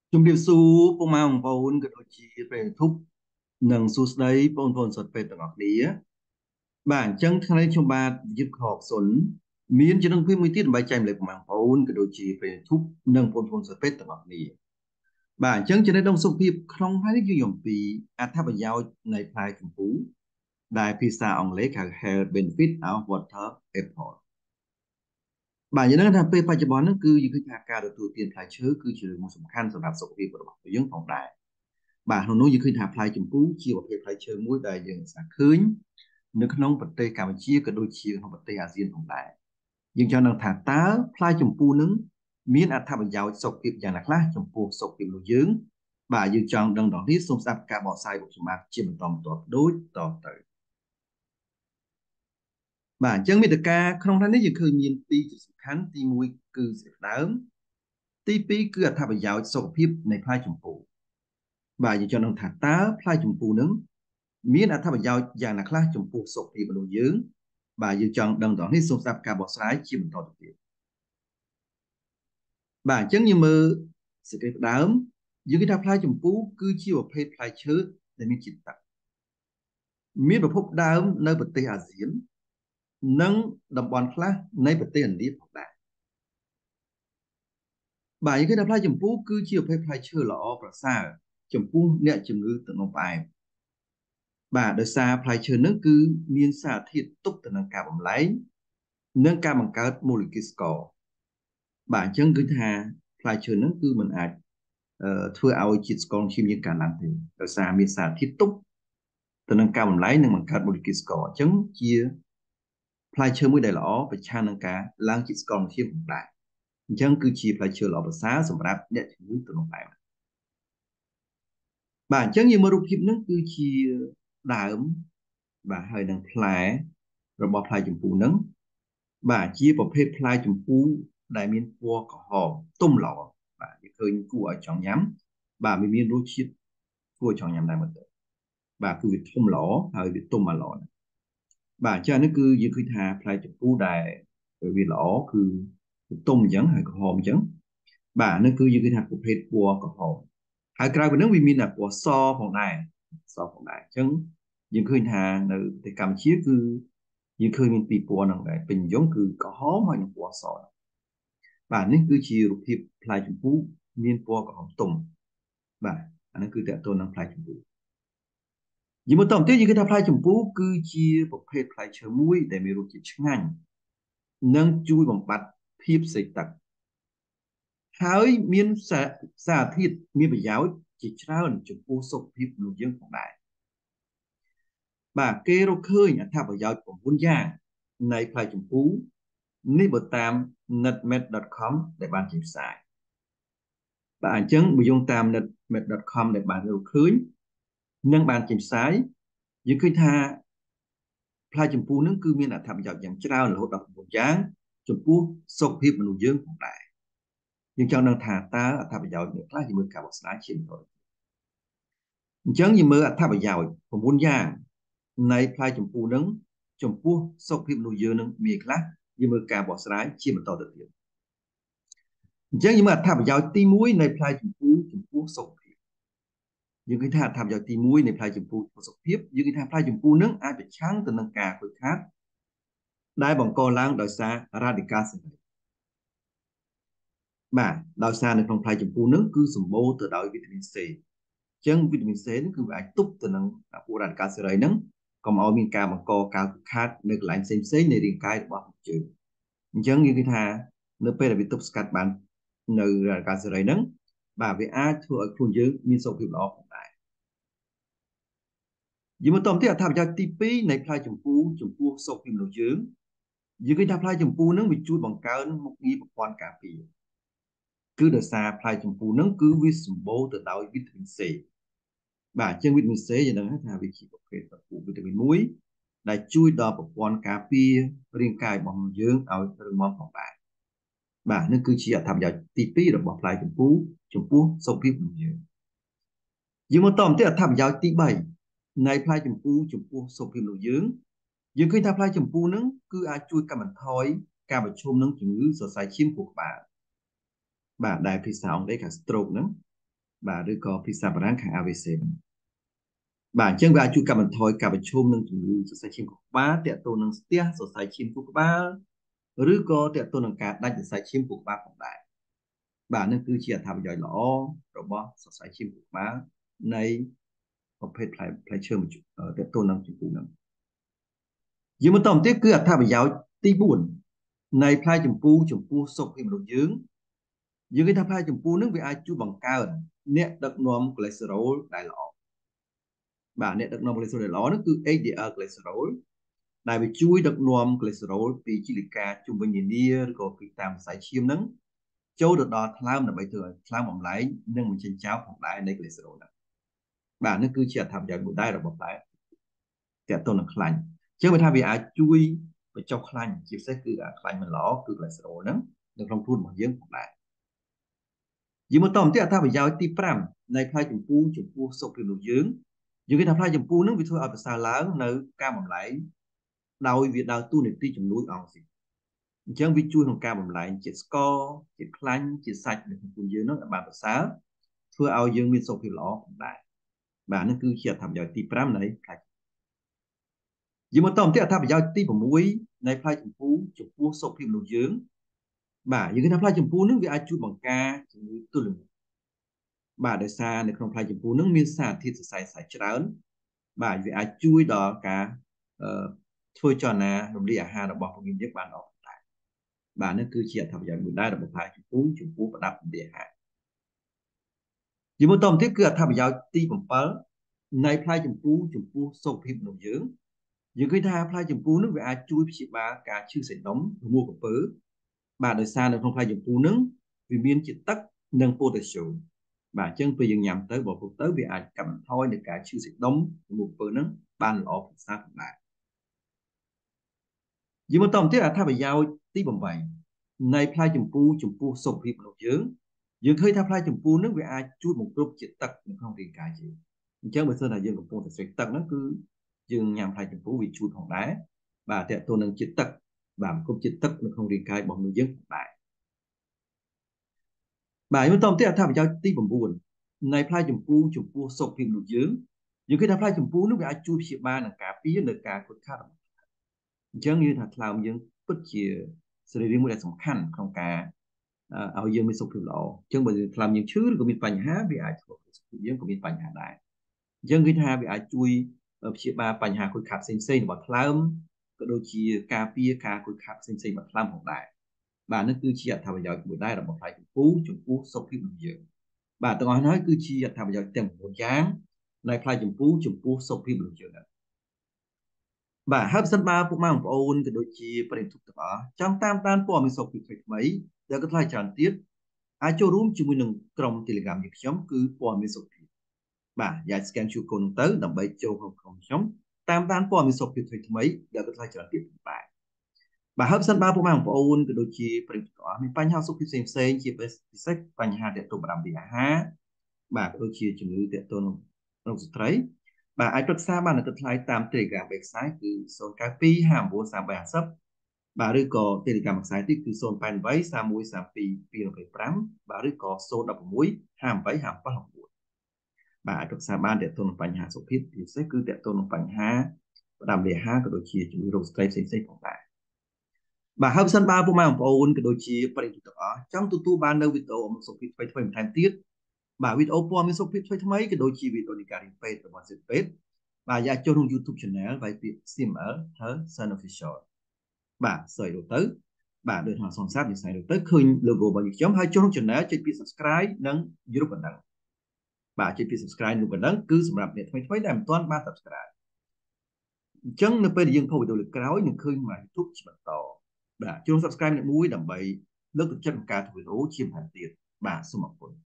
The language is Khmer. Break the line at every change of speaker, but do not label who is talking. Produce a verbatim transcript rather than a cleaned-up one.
ជំរាបសួរពុកម៉ែបងប្អូនក៏ដូចជាព្រះធុបនិងសួស្តីបងប្អូនសុទ្ធពេទ្យទាំងអស់គ្នាបាទអញ្ចឹងថ្ងៃនេះខ្ញុំបាទយុទ្ធខកសុនមានចំណងភីមួយទៀតដើម្បីចែកម្លែកពុកម៉ែបងប្អូនក៏ដូចជាព្រះធុបនិងបងប្អូនសុទ្ធពេទ្យទាំងអស់គ្នាបាទអញ្ចឹងចំណេះដឹងសុខភាពក្នុងថ្ងៃនេះយើងនិយាយអំពីអត្ថប្រយោជន៍នៃផ្លែជម្ពូដែលភាសាអង់គ្លេសហៅ health benefit of water apple បាទយើងនឹងថាពេលបច្ចុប្បន្នហ្នឹងគឺយើងឃើញថាការទទួលទានផ្លែឈើគឺជារឿងមួយសំខាន់សម្រាប់សុខភាពរបស់យើងផងដែរ បាទក្នុងនោះយើងឃើញថាផ្លែជម្ពូជាប្រភេទផ្លែឈើមួយដែលយើងអាចឃើញនៅក្នុងប្រទេសកម្ពុជាក៏ដូចជាក្នុងប្រទេសអាស៊ានផងដែរយើងចង់ដឹងថាតើផ្លែជម្ពូនឹងមានអត្ថប្រយោជន៍សុខភាពយ៉ាងណាខ្លះចំពោះសុខភាពរបស់យើងបាទយើងចង់ដឹងដល់នេះសូមស្ដាប់ការបកស្រាយរបស់ខ្ញុំបាទជាបន្តបន្ទាប់ដូចតទៅបាទអញ្ចឹងមេត្តាក្នុងថ្ងៃនេះយើងឃើញមានពីរសំខាន់ទីមួយគឺសេចក្ដីដើមទីពីរគឺអត្ថប្រយោជន៍សុខភាពនៃផ្លែជម្ពូបាទយើងចង់ដឹងថាតើផ្លែជម្ពូនឹងមានអត្ថប្រយោជន៍យ៉ាងណាខ្លះចំពោះសុខភាពមនុស្សយើងបាទយើងចង់ដឹងតោះនេះសូមស្ដាប់ការបកស្រាយជាបន្តទៅទៀតបាទអញ្ចឹងយើងមើលសេចក្តីផ្ដើមយើងគិតថាផ្លែជម្ពូគឺជាប្រភេទផ្លែឈើដែលមានជាតិទឹកមានប្រភពដើមនៅប្រទេសអាស៊ាននិងតំបន់ខ្លះនៃប្រទេសឥណ្ឌាផងដែរបាទយើងគិតថាផ្លែជម្ពូគឺជាប្រភេទផ្លែឈើល្អប្រសើរចំពោះអ្នកជំងឺទឹកនោមផ្អែមបាទដោយសារផ្លែឈើនឹងគឺមានសារធាតុទប់ទៅនឹងការបំលែងនិងការបង្កើតម៉ូលេគុលស្ករបាទអញ្ចឹងគឺថាផ្លែឈើហ្នឹងគឺมันអាចធ្វើឲ្យជាតិស្ករឈាមយើងកើនឡើងទេដោយសារមានសារធាតុទប់ទៅនឹងការបំលែងនិងបង្កើតម៉ូលេគុលស្ករអញ្ចឹងជាផ្លែឈើមួយដែលល្អប្រឆាំងនឹងការឡើងជាតិស្ករឈាមផងដែរអញ្ចឹងគឺជាផ្លែឈើល្អប្រសើរសម្រាប់អ្នកជំងឺទឹកនោមផ្អែមបាទអញ្ចឹងយើងមើលរូបភាពហ្នឹងគឺជាដើមបាទហើយនឹងផ្លែរបស់ផ្លែជម្ពូហ្នឹងបាទជាប្រភេទផ្លែជម្ពូដែលមានពណ៌ក្រហមទុំល្អបាទយើងឃើញគួរឲ្យចង់ញ៉ាំបាទវាមានរសជាតិគួរឲ្យចង់ញ៉ាំដែរមើលទៅបាទគឺវាធំល្អហើយវាទុំមកល្អណាស់បាទអញ្ចឹងនេះគឺយើងឃើញថាផ្លែជម្ពូដែលវាល្អគឺទុំអញ្ចឹងហើយក្រហមអញ្ចឹងបាទនេះគឺយើងឃើញថាប្រភេទពណ៌ក្រហមហើយក្រៅពីនេះវាមានតែពណ៌សផងដែរសផងដែរអញ្ចឹងយើងឃើញថានៅប្រទេសកម្ពុជាគឺយើងឃើញមានពីរពណ៌ហ្នឹងដែរពេញនិយមគឺក្រហមហើយនិងពណ៌សបាទនេះគឺជារូបភាពផ្លែជម្ពូមានពណ៌ក្រហមទុំបាទអានេះគឺតើតើនឹងផ្លែជម្ពូយីមកតទៅទៀតយើងគិតថាផ្លែជម្ពូគឺជាប្រភេទផ្លែឈើមួយដែលមានរសជាតិឆ្ងាញ់និងជួយបំបត្តិភាពសេកទឹកហើយមានសារធាតុមានប្រយោជន៍ជាច្រើនចំពោះសុខភាពមនុស្សយើងផងដែរបាទគេរកឃើញអត្ថប្រយោជន៍៩យ៉ាងនៃផ្លែជម្ពូនេះបើតាម net med ដត com ដែលបានចេញផ្សាយបាទអញ្ចឹងបើយោងតាម net med ដត com ដែលបានរកឃើញនិងបានចេញផ្សាយយើងឃើញថាផ្លែជម្ពូនឹងគឺមានអត្ថប្រយោជន៍យ៉ាងច្រើនរហូតដល់៩យ៉ាងចំពោះសុខភាពមនុស្សយើងផងដែរយើងចង់ដឹងថាតើអត្ថប្រយោជន៍នេះខ្លះជាមួយការបកស្រាយជាបន្តអញ្ចឹងយើងមើលអត្ថប្រយោជន៍៩យ៉ាងនៃផ្លែជម្ពូនឹងចំពោះសុខភាពមនុស្សយើងនឹងមានខ្លះយើងមើលការបកស្រាយជាបន្តទៅទៀតអញ្ចឹងយើងមើលអត្ថប្រយោជន៍ទីមួយនៃផ្លែជម្ពូចំពោះសុខភាពយើងឃើញថាអត្ថប្រយោជន៍ទីមួយនៃផ្លែជម្ពូចំពោះសុខភាពយើងឃើញថាផ្លែជម្ពូនឹងអាចប្រឆាំងទៅនឹងការខូចខាតដែលបង្កឡើងដោយសាររ៉ាឌីកាល់សេរីបាទដោយសារនៅក្នុងផ្លែជម្ពូនឹងគឺសម្បូរទៅដោយវីតាមីន C អញ្ចឹងវីតាមីន C នេះគឺវាអាចទប់ទៅនឹងពួករ៉ាឌីកាល់សេរីហ្នឹងកុំឲ្យមានការបង្កការខូចខាតនៅកន្លែងផ្សេងផ្សេងនៃរាងកាយរបស់យើងអញ្ចឹងយើងគិតថានៅពេលដែលវាទប់ស្កាត់បាននៅរ៉ាឌីកាល់សេរីហ្នឹងបាទវាអាចធ្វើឲ្យខ្លួនយើងមានសុខភាពល្អផងដែរយើងមកតទៅទៀតអត្ថប្រយោជន៍ទីពីរនៃផ្លែជម្ពូចំពោះសុខភាពមនុស្សយើងយើងឃើញថាផ្លែជម្ពូហ្នឹងវាជួយបង្កើនមុខងារប្រព័ន្ធការពារគឺដោយសារផ្លែជម្ពូហ្នឹងគឺវាសម្បូរទៅដោយវីតាមីន C បាទអញ្ចឹងវីតាមីន C យើងដឹងថាវាជាប្រភេទវីតាមីនមួយដែលជួយដល់ប្រព័ន្ធការពាររាងកាយរបស់យើងឲ្យរឹងមាំផងដែរបាទនេះគឺជាអត្ថប្រយោជន៍ទីពីររបស់ផ្លែជម្ពូចំពោះសុខភាពរបស់យើងយើងមកតទៅអត្ថប្រយោជន៍ទីបីនៃផ្លែជម្ពូចំពោះសុខភាពរបស់យើងយើងឃើញថាផ្លែជម្ពូហ្នឹងគឺអាចជួយកាត់បន្ថយការប្រឈមនឹងជំងឺសរសៃឈាមខួរក្បាលបាទដែលភាសាអង់គ្លេសថា stroke ហ្នឹងបាទឬក៏ភាសាបារាំងខាង a វី ซี បាទអញ្ចឹងវាអាចជួយកាត់បន្ថយការប្រឈមនឹងជំងឺសរសៃឈាមខួរក្បាលទាក់ទងនឹងស្ទះសរសៃឈាមខួរក្បាលឬក៏ទាក់ទងនឹងការដាច់សរសៃឈាមខួរក្បាលផងដែរបាទនេះគឺជាអត្ថប្រយោជន៍ល្អរបស់សរសៃឈាមខួរក្បាលនៃប្រភេទផ្លែផ្លែឈើទាក់ទងនឹងជំងឺហ្នឹងយើងបន្តមកទៀតគឺអត្ថប្រយោជន៍ទីបួននៃផ្លែជម្ពូចំពោះសុខភាពមនុស្សយើងយើងឃើញថាផ្លែជម្ពូនឹងវាអាចជួយបង្កើនអ្នកដឹកនាំកូលេស្តេរ៉ុលដែលល្អបាទអ្នកដឹកនាំកូលេស្តេរ៉ុលដែលល្អនោះគឺ เอช ดี แอล cholesterol ដែលវាជួយដឹកនាំកូលេស្តេរ៉ុលពីជីលិកាជុំវិញនានាឬក៏ពីតាមខ្សែឈាមហ្នឹងចូលទៅដល់ថ្លើមដើម្បីធ្វើឲ្យថ្លើមបំលែងនិងបញ្ចេញចោលផងដែរនៃកូលេស្តេរ៉ុលហ្នឹងបាទនេះគឺជាអត្ថប្រយោជន៍មួយដែររបស់ផ្លែទាក់ទងនឹងខ្លាញ់អញ្ចឹងវាថាវាអាចជួយបញ្ចុះខ្លាញ់ជាពិសេសគឺអាខ្លាញ់មិនល្អគឺកូលេស្តេរ៉ុលហ្នឹងនៅក្នុងខ្លួនរបស់យើងផងដែរយើងមកតទៅអត្ថប្រយោជន៍ទីប្រាំនៃផ្លែជម្ពូចំពោះសុខភាពរបស់យើងយើងឃើញថាផ្លែជម្ពូហ្នឹងវាធ្វើឲ្យប្រសើរឡើងនៅការបំលែងដោយវាដើរតួនាទីជំនួយអង់ស៊ីអញ្ចឹងវាជួយក្នុងការបំលែងជាតិស្ករជាតិខ្លាញ់ជាតិសាច់នៅក្នុងខ្លួនយើងហ្នឹងឲ្យបានប្រសើរធ្វើឲ្យយើងមានសុខភាពល្អផងដែរបាទនេះគឺជាអត្ថប្រយោជន៍ទីប្រាំនៃផ្លែយើងមកតទៅអត្ថប្រយោជន៍ទីប្រាំនៃផ្លែជម្ពូចំពោះសុខភាពមនុស្សយើងបាទយើងឃើញថាផ្លែជម្ពូហ្នឹងវាអាចជួយបង្ការជំងឺទល់លាមកបាទដោយសារនៅក្នុងផ្លែជម្ពូហ្នឹងមានសារធាតុសរសៃសាច់ច្រើនបាទវាអាចជួយដល់ការធ្វើចលនារំលាយអាហាររបស់ពួកយើងបានល្អដែរបាទនេះគឺជាអត្ថប្រយោជន៍មួយដែររបស់ផ្លែជម្ពូចំពោះប្រដាប់រំលាយអាហារយើងមកតទៅទៀតគឺអត្ថប្រយោជន៍ទីbảyនៃផ្លែជម្ពូចំពោះសុខភាពមនុស្សយើងយើងឃើញថាផ្លែជម្ពូនឹងវាអាចជួយព្យាបាលការឈឺសៃដុំរមួលក្រពើបាទដោយសារនៅក្នុងផ្លែជម្ពូនឹងវាមានជាតិទឹកនិងប៉ូតាស្យូមបាទអញ្ចឹងពេលយើងញ៉ាំទៅបើពុះទៅវាអាចកាត់បន្ថយនៃការឈឺសៃដុំរមួលក្រពើនឹងបានល្អប្រសើរផងដែរយើងមកតទៅទៀតអត្ថប្រយោជន៍ទីeightនៃផ្លែជម្ពូចំពោះសុខភាពមនុស្សយើងយើងឃើញថាផ្លែជម្ពូនឹងវាអាចជួយបង្គ្រប់ជាតិទឹកនៅក្នុងរាងកាយយើងអញ្ចឹងបើសិនថាយើងកំពុងតែស្រេកទឹកហ្នឹងគឺយើងញ៉ាំផ្លែជម្ពូវាជួយផងដែរបាទតើតើនឹងជាតិទឹកបាទបង្គ្រប់ជាតិទឹកនៅក្នុងរាងកាយរបស់មនុស្សយើងផងដែរបាទយើងបន្តទៀតអត្ថប្រយោជន៍ទីnineនៃផ្លែជម្ពូចំពោះសុខភាពមនុស្សយើងយើងឃើញថាផ្លែជម្ពូនោះវាអាចជួយព្យាបាលនិងការពារនៅការខូចខាតរបស់អញ្ចឹងយើងថាថ្លើមយើងពិតជាសរីរាង្គមួយដែលសំខាន់ក្នុងការឲ្យយើងមានសុខភាពល្អអញ្ចឹងបើថ្លើមយើងឈឺឬក៏មានបញ្ហាវាអាចធ្វើឲ្យសុខភាពយើងក៏មានបញ្ហាដែរអញ្ចឹងគឺថាវាអាចជួយព្យាបាលបញ្ហាខូចខាតផ្សេងៗរបស់ថ្លើមក៏ដូចជាការពារការខូចខាតផ្សេងៗរបស់ថ្លើមផងដែរបាទនេះគឺជាអត្ថប្រយោជន៍មួយដែររបស់ផ្លែជម្ពូចំពោះសុខភាពរបស់យើងបាទទាំងអស់នេះគឺជាអត្ថប្រយោជន៍ទាំងnineយ៉ាងនៃផ្លែជម្ពូចំពោះសុខភាពរបស់យើងបាទហើយប្រសិនបើពុកម៉ែបងប្អូនក៏ដូចជាប្រិយមិត្តទាំងអស់ចង់តាមដានព័ត៌មានសុខភាពថ្មីៗដែលក៏ថ្លៃច្រើនទៀតអាចចូលរួមជាមួយនឹងក្រុម Telegram របស់ខ្ញុំគឺព័ត៌មានសុខភាពបាទយ៉ាយ scan ជួរកូនទៅដើម្បីចូលក្នុងក្រុមខ្ញុំតាមដានព័ត៌មានសុខភាពថ្មីៗដែលក៏ថ្លៃច្រើនទៀតបាទបាទហើយប្រសិនបើពុកម៉ែបងប្អូនក៏ដូចជាប្រិយមិត្តទាំងអស់មានបញ្ហាសុខភាពផ្សេងៗជាពិសេសបញ្ហាទាក់ទងបារម្ភពីអាហារបាទក៏ដូចជាជំងឺទាក់ទងនឹងរោគស្ត្រីបាទអាចប្រឹក្សាបាននៅថ្លៃតាម Telegram បែបខ្សែគឺzero nine two five nine nine three three five zeroបាទឬក៏ Telegram ខ្សែទៀតគឺzero eight eight three one three two two two fiveបាទឬក៏zero one six five eight five seven nineបាទអាចប្រឹក្សាបានទាក់ទងនឹងបញ្ហាសុខភាពពិសេសគឺទាក់ទងនឹងបញ្ហាផ្ដាំលាហាក៏ដូចជាជំងឺរោគស្ត្រីផ្សេងៗផងដែរបាទហើយបើសិនបើពុកម៉ែបងប្អូនក៏ដូចជាប្រិយមិត្តទាំងអស់ចង់ទទួលបាននៅវីដេអូអំពីសុខភាពថ្មីៗបន្ថែមទៀតបាទវីដេអូព័ត៌មានសុខភាពថ្មីៗក៏ដូចជាវីដេអូនៃការរៀនពេទ្យរបស់សិស្សពេទ្យបាទយ៉ាចូលក្នុង YouTube Channel វាយពាក្យ C M L Her Son Official បាទសើចទៅបាទដូចថាសង្សារយើងស្អែកទៅឃើញ logo របស់ខ្ញុំហើយចូលក្នុង Channel ចុចពាក្យ Subscribe និងរូបកណ្ដឹងបាទចុចពាក្យ Subscribe រូបកណ្ដឹងគឺសម្រាប់អ្នកថ្មីៗដែលមិនទាន់បាន Subscribe អញ្ចឹងនៅពេលដែលយើងផុសវីដេអូលើក្រោយនឹងឃើញមក YouTube ជាបន្តបាទចូល Subscribe អ្នកមួយដើម្បីលើកទឹកចិត្តក្នុងការធ្វើវីដេអូជាបន្តទៀតបាទសូមអរគុណ